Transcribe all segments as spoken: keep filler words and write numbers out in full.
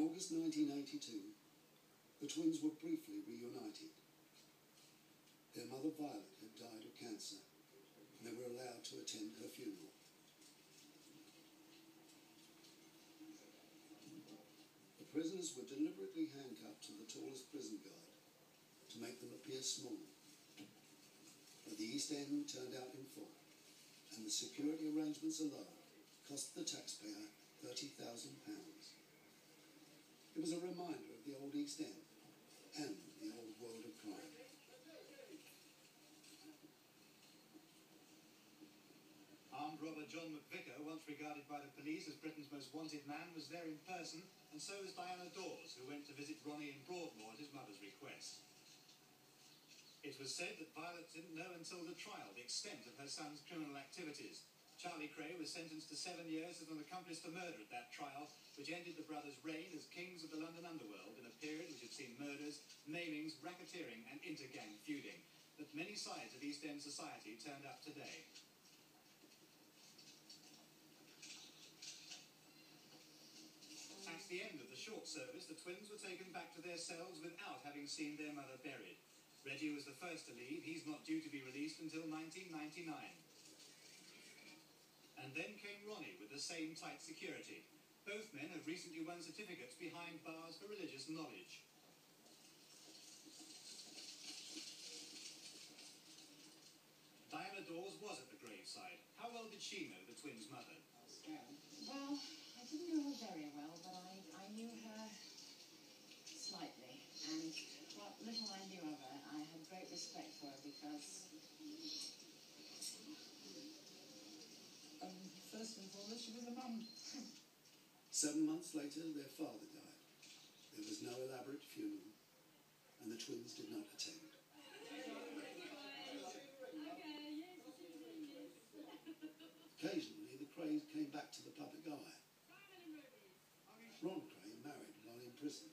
August nineteen eighty-two, the twins were briefly reunited. Their mother Violet had died of cancer, and they were allowed to attend her funeral. The prisoners were deliberately handcuffed to the tallest prison guard to make them appear small. But the East End turned out in full, and the security arrangements alone cost the taxpayer thirty thousand pounds. It was a reminder of the old East End and the old world of crime. Armed robber John McVicker, once regarded by the police as Britain's most wanted man, was there in person, and so was Diana Dawes, who went to visit Ronnie in Broadmoor at his mother's request. It was said that Violet didn't know until the trial the extent of her son's criminal activities. Charlie Cray was sentenced to seven years as an accomplice to murder at that trial, which ended the brothers' reign as kings of the London underworld in a period which had seen murders, maimings, racketeering and inter-gang feuding. But many sides of East End society turned up today. At the end of the short service, the twins were taken back to their cells without having seen their mother buried. Reggie was the first to leave. He's not due to be released until nineteen ninety-nine. And then came Ronnie with the same tight security. Both men have recently won certificates behind bars for religious knowledge. Diana Dawes was at the graveside. How well did she know the twins' mother? Well, I didn't know her very well, but I, I knew her slightly. And what little I knew of her, I had great respect for her because... Um, first and foremost, she was a mum. Seven months later, their father died. There was no elaborate funeral, and the twins did not attend. Occasionally, the Crays came back to the public eye. Ron Cray married while in prison.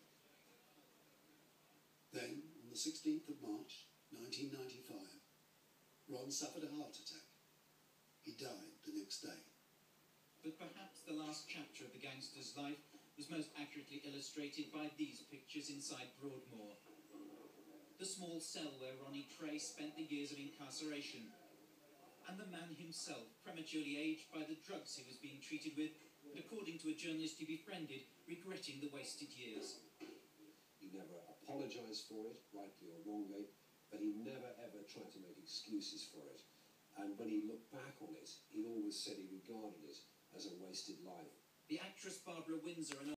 Then, on the sixteenth of March, nineteen ninety-five, Ron suffered a heart attack. He died the next day. But perhaps the last chapter of the gangster's life was most accurately illustrated by these pictures inside Broadmoor. The small cell where Ronnie Cray spent the years of incarceration, and the man himself, prematurely aged by the drugs he was being treated with, and according to a journalist he befriended, regretting the wasted years. He never apologised for it, rightly or wrongly, but he never ever tried to make excuses for it. And when he looked back on it, he always said he regarded it as a wasted life. The actress Barbara Windsor and